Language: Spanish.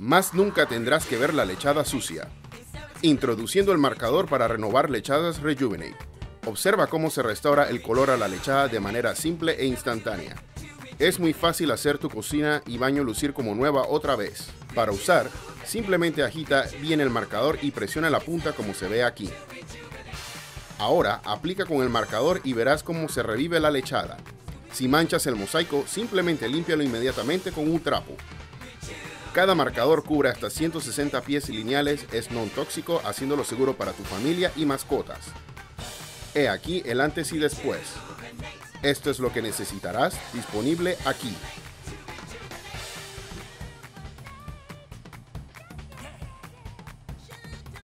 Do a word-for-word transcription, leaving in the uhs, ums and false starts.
Más nunca tendrás que ver la lechada sucia. Introduciendo el marcador para renovar lechadas Rejuvenate. Observa cómo se restaura el color a la lechada de manera simple e instantánea. Es muy fácil hacer tu cocina y baño lucir como nueva otra vez. Para usar, simplemente agita bien el marcador y presiona la punta como se ve aquí. Ahora, aplica con el marcador y verás cómo se revive la lechada. Si manchas el mosaico, simplemente límpialo inmediatamente con un trapo. Cada marcador cubre hasta ciento sesenta pies lineales, es non tóxico, haciéndolo seguro para tu familia y mascotas. He aquí el antes y después. Esto es lo que necesitarás, disponible aquí.